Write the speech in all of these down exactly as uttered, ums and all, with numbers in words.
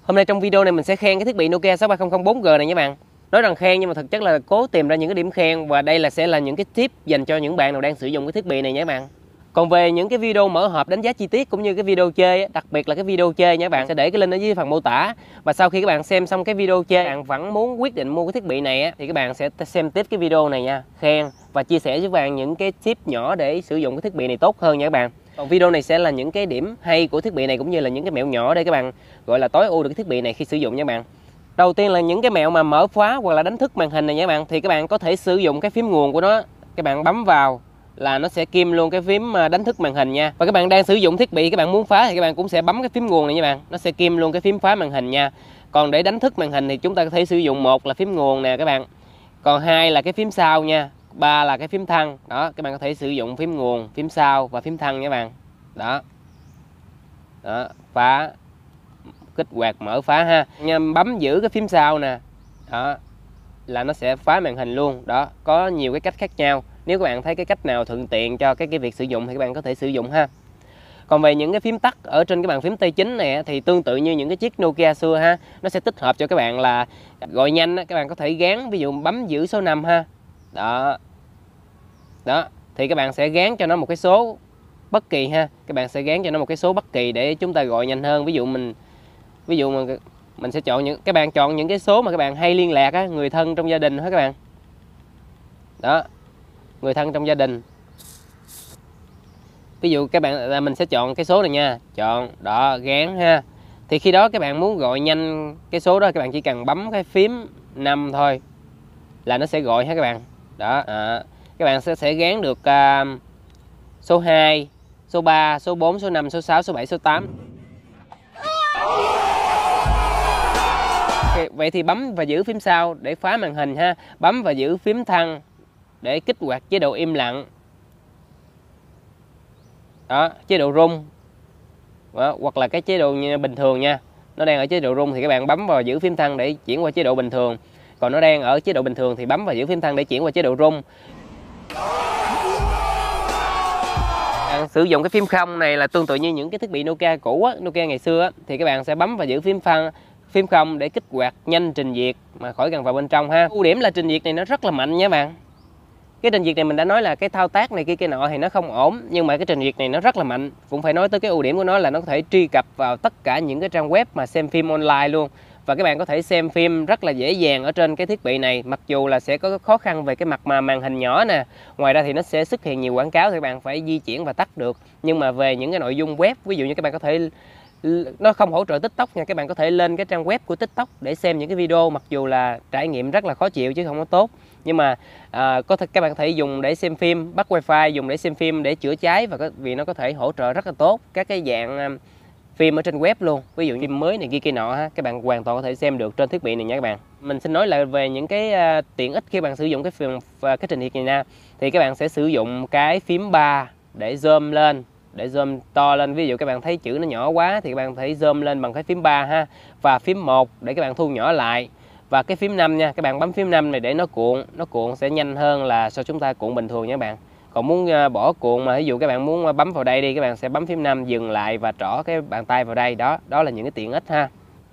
Hôm nay trong video này mình sẽ khen cái thiết bị Nokia sáu ba không không bốn G này nha bạn. Nói rằng khen nhưng mà thực chất là cố tìm ra những cái điểm khen, và đây là sẽ là những cái tip dành cho những bạn nào đang sử dụng cái thiết bị này nha bạn. Còn về những cái video mở hộp đánh giá chi tiết cũng như cái video chơi, đặc biệt là cái video chơi nha bạn, sẽ để cái link ở dưới phần mô tả. Và sau khi các bạn xem xong cái video chơi, bạn vẫn muốn quyết định mua cái thiết bị này á, thì các bạn sẽ xem tiếp cái video này nha, khen và chia sẻ với các bạn những cái tip nhỏ để sử dụng cái thiết bị này tốt hơn nha các bạn. Còn video này sẽ là những cái điểm hay của thiết bị này cũng như là những cái mẹo nhỏ để các bạn gọi là tối ưu được cái thiết bị này khi sử dụng nha bạn. Đầu tiên là những cái mẹo mà mở khóa hoặc là đánh thức màn hình này nha các bạn, thì các bạn có thể sử dụng cái phím nguồn của nó, các bạn bấm vào là nó sẽ kim luôn cái phím đánh thức màn hình nha. Và các bạn đang sử dụng thiết bị các bạn muốn phá thì các bạn cũng sẽ bấm cái phím nguồn này nha bạn, nó sẽ kim luôn cái phím phá màn hình nha. Còn để đánh thức màn hình thì chúng ta có thể sử dụng một là phím nguồn nè các bạn, còn hai là cái phím sau nha, ba là cái phím thăng. Đó, các bạn có thể sử dụng phím nguồn, phím sau và phím thăng nha các bạn. Đó. Đó, phá, kích hoạt mở phá ha. Nha, bấm giữ cái phím sau nè. Đó, là nó sẽ phá màn hình luôn. Đó, có nhiều cái cách khác nhau. Nếu các bạn thấy cái cách nào thuận tiện cho cái cái việc sử dụng thì các bạn có thể sử dụng ha. Còn về những cái phím tắt ở trên cái bàn phím T chín này thì tương tự như những cái chiếc Nokia xưa ha, nó sẽ tích hợp cho các bạn là gọi nhanh, các bạn có thể gán, ví dụ bấm giữ số năm ha. Đó. Đó, thì các bạn sẽ gán cho nó một cái số bất kỳ ha. Các bạn sẽ gán cho nó một cái số bất kỳ để chúng ta gọi nhanh hơn. Ví dụ mình ví dụ mà mình sẽ chọn những các bạn chọn những cái số mà các bạn hay liên lạc á, người thân trong gia đình hết các bạn. Đó. Người thân trong gia đình. Ví dụ các bạn là mình sẽ chọn cái số này nha, chọn đó gán ha. Thì khi đó các bạn muốn gọi nhanh cái số đó, các bạn chỉ cần bấm cái phím năm thôi là nó sẽ gọi ha các bạn. Đó, à, các bạn sẽ sẽ gán được uh, số hai, số ba, số bốn, số năm, số sáu, số bảy, số tám. Okay, vậy thì bấm và giữ phím sau để phá màn hình ha, bấm và giữ phím thăng để kích hoạt chế độ im lặng. Đó, chế độ rung. Đó, hoặc là cái chế độ bình thường nha. Nó đang ở chế độ rung thì các bạn bấm vào giữ phím thăng để chuyển qua chế độ bình thường. Còn nó đang ở chế độ bình thường thì bấm vào giữ phím thăng để chuyển qua chế độ rung. Bạn sử dụng cái phím không này là tương tự như những cái thiết bị Nokia cũ á, Nokia ngày xưa á, thì các bạn sẽ bấm và giữ phím phăng phím không để kích hoạt nhanh trình duyệt mà khỏi cần vào bên trong ha. Ưu điểm là trình duyệt này nó rất là mạnh nha bạn. Cái trình duyệt này mình đã nói là cái thao tác này kia kia nọ thì nó không ổn, nhưng mà cái trình duyệt này nó rất là mạnh. Cũng phải nói tới cái ưu điểm của nó là nó có thể truy cập vào tất cả những cái trang web mà xem phim online luôn. Và các bạn có thể xem phim rất là dễ dàng ở trên cái thiết bị này, mặc dù là sẽ có khó khăn về cái mặt mà màn hình nhỏ nè. Ngoài ra thì nó sẽ xuất hiện nhiều quảng cáo thì các bạn phải di chuyển và tắt được. Nhưng mà về những cái nội dung web, ví dụ như các bạn có thể, nó không hỗ trợ TikTok nha, các bạn có thể lên cái trang web của TikTok để xem những cái video, mặc dù là trải nghiệm rất là khó chịu chứ không có tốt. Nhưng mà à, có thể các bạn có thể dùng để xem phim, bắt wifi, dùng để xem phim để chữa cháy, và có, vì nó có thể hỗ trợ rất là tốt các cái dạng um, phim ở trên web luôn. Ví dụ phim mới này kia kia nọ ha, các bạn hoàn toàn có thể xem được trên thiết bị này nha các bạn. Mình xin nói lại về những cái uh, tiện ích khi bạn sử dụng cái phim uh, cái trình duyệt này nha. Thì các bạn sẽ sử dụng cái phím ba để zoom lên, để zoom to lên. Ví dụ các bạn thấy chữ nó nhỏ quá thì các bạn thấy zoom lên bằng cái phím ba ha, và phím một để các bạn thu nhỏ lại. Và cái phím năm nha, các bạn bấm phím năm này để nó cuộn, nó cuộn sẽ nhanh hơn là so chúng ta cuộn bình thường nha các bạn. Còn muốn bỏ cuộn mà ví dụ các bạn muốn bấm vào đây đi, các bạn sẽ bấm phím năm dừng lại và trỏ cái bàn tay vào đây. Đó, đó là những cái tiện ích ha.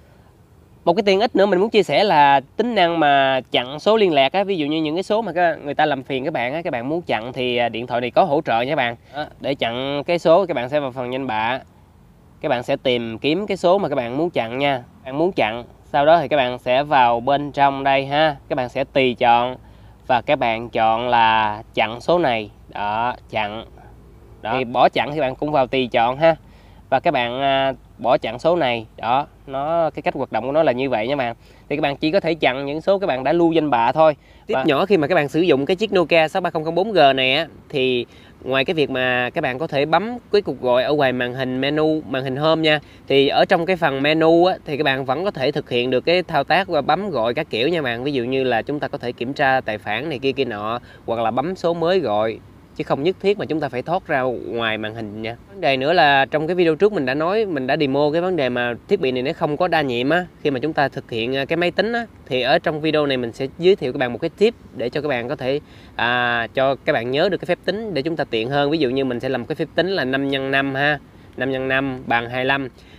Một cái tiện ích nữa mình muốn chia sẻ là tính năng mà chặn số liên lạc á, ví dụ như những cái số mà người ta làm phiền các bạn á, các bạn muốn chặn thì điện thoại này có hỗ trợ nha các bạn. Đó, để chặn cái số các bạn sẽ vào phần nhanh bạ. Các bạn sẽ tìm kiếm cái số mà các bạn muốn chặn nha. Bạn muốn chặn, sau đó thì các bạn sẽ vào bên trong đây ha, các bạn sẽ tùy chọn và các bạn chọn là chặn số này. Đó, chặn. Đó, thì bỏ chặn thì bạn cũng vào tùy chọn ha. Và các bạn à, bỏ chặn số này. Đó, nó cái cách hoạt động của nó là như vậy nha bạn. Thì các bạn chỉ có thể chặn những số các bạn đã lưu danh bạ thôi. Tiếp và... nhỏ khi mà các bạn sử dụng cái chiếc Nokia sáu ba không không bốn G này á, thì ngoài cái việc mà các bạn có thể bấm cái cuộc gọi ở ngoài màn hình menu, màn hình home nha, thì ở trong cái phần menu á, thì các bạn vẫn có thể thực hiện được cái thao tác và bấm gọi các kiểu nha bạn. Ví dụ như là chúng ta có thể kiểm tra tài khoản này kia kia nọ, hoặc là bấm số mới gọi, chứ không nhất thiết mà chúng ta phải thoát ra ngoài màn hình nha. Vấn đề nữa là trong cái video trước mình đã nói, mình đã demo cái vấn đề mà thiết bị này nó không có đa nhiệm á, khi mà chúng ta thực hiện cái máy tính á, thì ở trong video này mình sẽ giới thiệu các bạn một cái tip để cho các bạn có thể à, cho các bạn nhớ được cái phép tính để chúng ta tiện hơn. Ví dụ như mình sẽ làm cái phép tính là năm nhân năm ha, năm nhân năm bằng hai mươi lăm.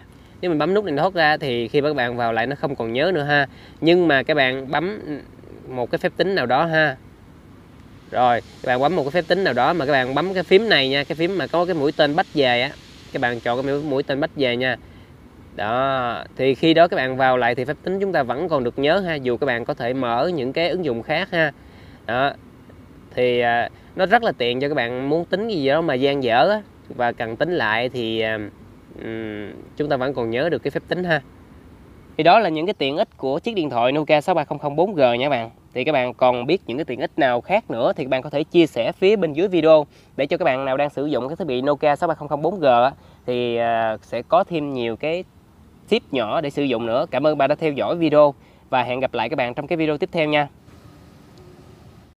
Nếu mình bấm nút này thoát ra thì khi các bạn vào lại nó không còn nhớ nữa ha. Nhưng mà các bạn bấm một cái phép tính nào đó ha. Rồi, các bạn bấm một cái phép tính nào đó mà các bạn bấm cái phím này nha, cái phím mà có cái mũi tên bách về á. Các bạn chọn cái mũi tên bách về nha. Đó, thì khi đó các bạn vào lại thì phép tính chúng ta vẫn còn được nhớ ha, dù các bạn có thể mở những cái ứng dụng khác ha. Đó. Thì à, nó rất là tiện cho các bạn muốn tính gì đó mà dang dở á, và cần tính lại thì à, um, chúng ta vẫn còn nhớ được cái phép tính ha. Thì đó là những cái tiện ích của chiếc điện thoại Nokia sáu ba không không bốn G nha các bạn. Thì các bạn còn biết những cái tiện ích nào khác nữa thì các bạn có thể chia sẻ phía bên dưới video, để cho các bạn nào đang sử dụng cái thiết bị Nokia sáu ba không không bốn G á, thì à, sẽ có thêm nhiều cái tip nhỏ để sử dụng nữa. Cảm ơn bạn đã theo dõi video và hẹn gặp lại các bạn trong cái video tiếp theo nha.